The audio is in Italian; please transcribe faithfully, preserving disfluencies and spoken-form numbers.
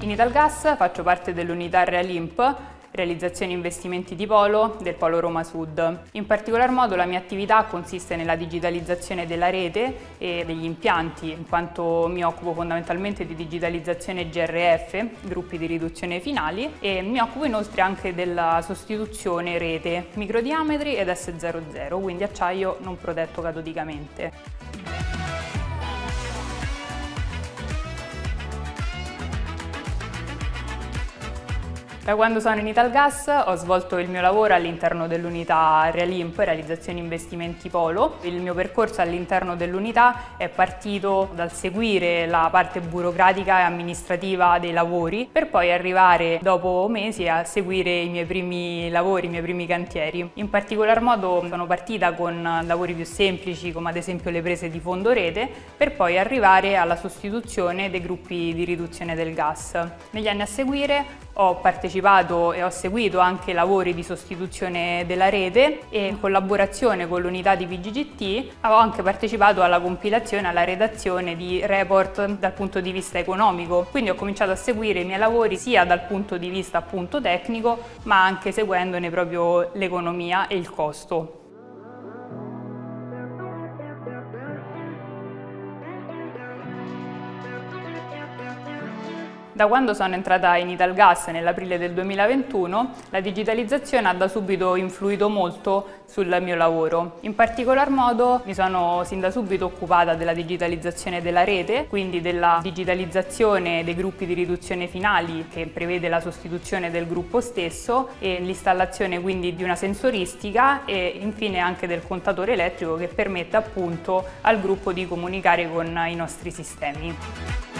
In Italgas faccio parte dell'unità Realimp, realizzazione investimenti di polo del Polo Roma Sud. In particolar modo la mia attività consiste nella digitalizzazione della rete e degli impianti, in quanto mi occupo fondamentalmente di digitalizzazione G R F, gruppi di riduzione finali, e mi occupo inoltre anche della sostituzione rete, microdiametri ed S zero zero, quindi acciaio non protetto catodicamente. Da quando sono in Italgas ho svolto il mio lavoro all'interno dell'unità Realimp, realizzazione investimenti polo. Il mio percorso all'interno dell'unità è partito dal seguire la parte burocratica e amministrativa dei lavori, per poi arrivare dopo mesi a seguire i miei primi lavori, i miei primi cantieri. In particolar modo sono partita con lavori più semplici, come ad esempio le prese di fondo rete, per poi arrivare alla sostituzione dei gruppi di riduzione del gas. Negli anni a seguire ho partecipato e ho seguito anche lavori di sostituzione della rete e in collaborazione con l'unità di V G G T ho anche partecipato alla compilazione, alla redazione di report dal punto di vista economico. Quindi ho cominciato a seguire i miei lavori sia dal punto di vista appunto tecnico, ma anche seguendone proprio l'economia e il costo. Da quando sono entrata in Italgas nell'aprile del duemilaventuno, la digitalizzazione ha da subito influito molto sul mio lavoro. In particolar modo mi sono sin da subito occupata della digitalizzazione della rete, quindi della digitalizzazione dei gruppi di riduzione finali, che prevede la sostituzione del gruppo stesso, e l'installazione quindi di una sensoristica e infine anche del contatore elettrico che permette appunto al gruppo di comunicare con i nostri sistemi.